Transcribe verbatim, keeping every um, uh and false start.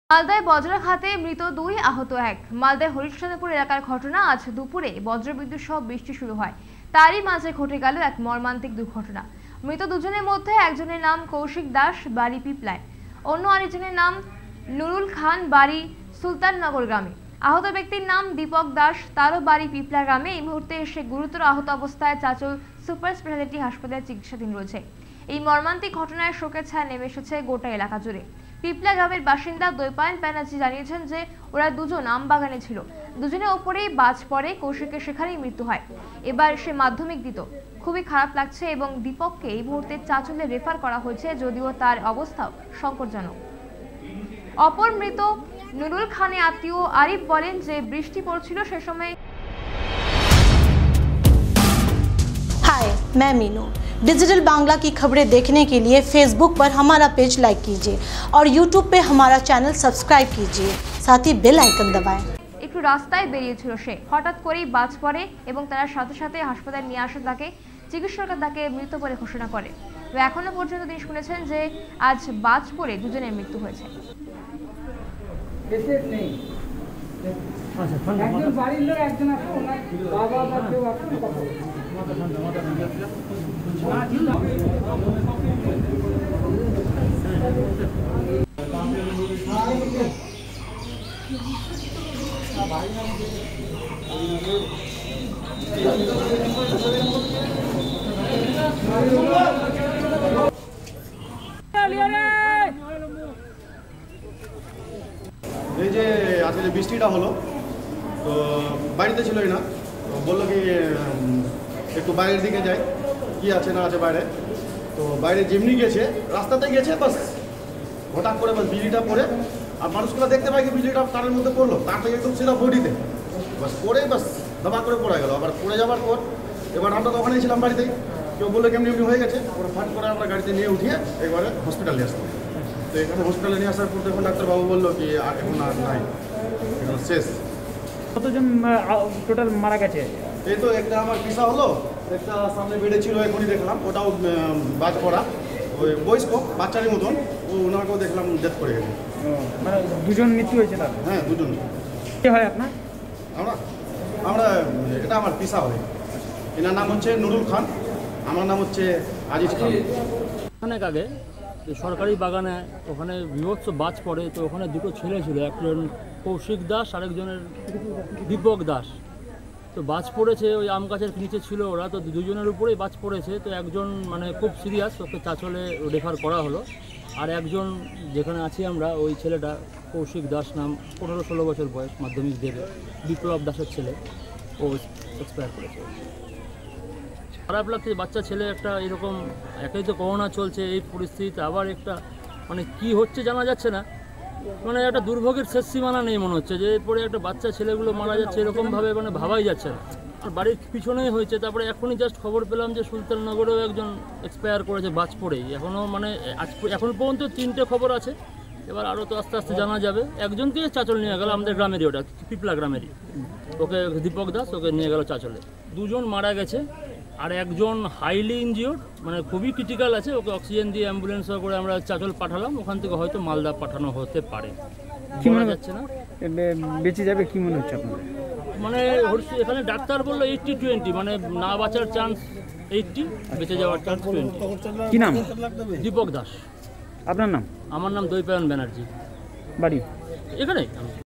মালদায় বজ্রাঘাতে মৃত দুই আহত এক। মালদায় হরিশ্চন্দ্রপুর এলাকার ঘটনা। আজ দুপুরে বজ্রবিদ্যুৎ সহ বৃষ্টি শুরু হয়, তারই মাঝে ঘটে গেল এক মর্মান্তিক দুর্ঘটনা। মৃত দুজনের মধ্যে একজনের নাম কৌশিক দাস, বাড়ি পিপলায়, অন্য আরেকজনের নাম নুরুল খান, বাড়ি সুলতাননগর গ্রামে। আহত ব্যক্তির নাম দীপক দাস, তারও বাড়ি পিপলা গ্রামে। এই মুহূর্তে সে গুরুতর আহত অবস্থায় চাঁচল সুপার স্পেশালিটি হাসপাতালে চিকিৎসাধীন রয়েছে। এই মর্মান্তিক ঘটনায় শোকের ছায়া নেমে এসেছে গোটা এলাকা জুড়ে। পিপলা গ্রামের বাসিন্দা দৈপায়ন ব্যানার্জি জানিয়েছেন যে ওরা দুজন আম বাগানে ছিল, দুজনের ওপরেই বাজ পড়ে, কৌশিকের সেখানেই মৃত্যু হয়। এবার সে মাধ্যমিক দিত। খুবই খারাপ লাগছে এবং দীপককে এই মুহূর্তে চাঁচলে রেফার করা হয়েছে, যদিও তার অবস্থাও সংকটজনক। অপর মৃত নুরুল খানের আত্মীয় আরিফ বলেন যে বৃষ্টি পড়ছিল সে সময়। हाय, मैं मीनू। डिजिटल बांग्ला की खबरें देखने के लिए फेसबुक पर हमारा पेज लाइक कीजिए और यूट्यूब पे हमारा चैनल सब्सक्राइब कीजिए, साथ ही बेल आइकन दबाएं। একটু রাস্তায় বেরিয়েছিল সে, হঠাৎ করেই বাজ পড়ে এবং তার সাথে সাথে হাসপাতালে নিয়ে আসে তাকে। চিকিৎসকরা তাকে মৃত বলে ঘোষণা করে। তো এখনো পর্যন্ত তিনি শুনেছেন যে আজ বাজ পড়ে দুজনের মৃত্যু হয়েছে। একজন বাড়ির লোক, একজন আছে ওনার বাবা বা কেউ আপনি কথা এই যে আসলে বৃষ্টিটা হলো, তো বাড়িতে ছিলই না, তো বললো কি একটু বাইরের দিকে যাই, কি আছে না আছে বাইরে। তো বাইরে যেমনি গেছে, রাস্তাতে গেছে, বাস হঠাৎ করে বাস বিজলিটা পড়ে, আর মানুষগুলো দেখতে পাই কি বিজলিটা তারের মধ্যে পড়লো, তার থেকে একদম সিধা বডিতে বাস পড়ে, বাস দবা করে পড়ে গেল। আবার পড়ে যাওয়ার পর এবার আমরা তো ওখানেই ছিলাম বাড়িতেই, কেউ বললো কেমনি এমনি হয়ে গেছে, ওরা ফাট করে আমরা গাড়িতে নিয়ে উঠিয়ে এবারে হসপিটালে আসতাম। তো এখানে হসপিটালে নিয়ে আসার পর তখন ডাক্তারবাবু বললো কি আর এখন আর নাই, এখন শেষ। কতজন টোটাল মারা গেছে? এই তো একটা আমার পিসা হলো, একটা সামনে বেডে ছিল এখনই দেখলাম, ওটাও বাজ পড়া, ওই বয়স্ক বাচ্চারই মতন, ও ওনাকেও দেখলাম ডেথ করে গেছে। মানে দুজন মৃত্যু হয়েছে তার? হ্যাঁ, দুজন। কে হয় আপনার? আমরা আমরা এটা আমার পিসা হয়, এনার নাম হচ্ছে নুরুল খান, আমার নাম হচ্ছে আজিজ খান। অনেক আগে সরকারি বাগানে ওখানে বিভৎস বাজ পড়ে, তো ওখানে দুটো ছেলে ছিল, একজন কৌশিক দাস, আরেকজনের দীপক দাস। তো বাজ পড়েছে, ওই আম গাছের নিচে ছিল ওরা, তো দুজনের উপরেই বাজ পড়েছে। তো একজন মানে খুব সিরিয়াস, ওকে চাঁচলে রেফার করা হলো। আর একজন যেখানে আছি আমরা, ওই ছেলেটা কৌশিক দাস নাম, পনেরো ষোলো বছর বয়স, মাধ্যমিক দেবে, বিপ্লব দাসের ছেলে, ও এক্সপায়ার করেছে। খারাপ লাগছে, বাচ্চা ছেলে একটা এরকম, একেই তো করোনা চলছে, এই পরিস্থিতিতে আবার একটা মানে কি হচ্ছে জানা যাচ্ছে না, মানে একটা দুর্ভোগের শেষ সীমানা নেই মনে হচ্ছে, যে এরপরে একটা বাচ্চা ছেলেগুলো মারা যাচ্ছে এরকমভাবে, মানে ভাবাই যাচ্ছে না। আর বাড়ির পিছনেই হয়েছে, তারপরে এখনই জাস্ট খবর পেলাম যে সুলতাননগরেও একজন এক্সপায়ার করেছে বাজ পড়েই। এখনও মানে আজ এখন পর্যন্ত তিনটে খবর আছে, এবার আরও তো আস্তে আস্তে জানা যাবে। একজনকে চাঁচল নিয়ে গেল, আমাদের গ্রামেরই, ওটা পিপলা গ্রামেরই, ওকে দীপক দাস, ওকে নিয়ে গেল চাঁচলে। দুজন মারা গেছে, আর একজন হাইলি ইনজিওর্ড, মানে খুবই ক্রিটিক্যাল আছে, ওকে অক্সিজেন দিয়ে অ্যাম্বুলেন্সে করে আমরা চাঁচল পাঠালাম, ওখান থেকে হয়তো মালদা পাঠানো হতে পারে, কি মনে যাচ্ছে না বেঁচে যাবে, কি মনে হচ্ছে আপনার? মানে এখানে ডাক্তার বললো এইটটি টোয়েন্টি, মানে না বাঁচার চান্স এইটটি, বেঁচে যাওয়ার চান্স টোয়েন্টি। কি নাম? দীপক দাস। আপনার নাম? আমার নাম দৈপায়ন ব্যানার্জি। বাড়ি এখানে।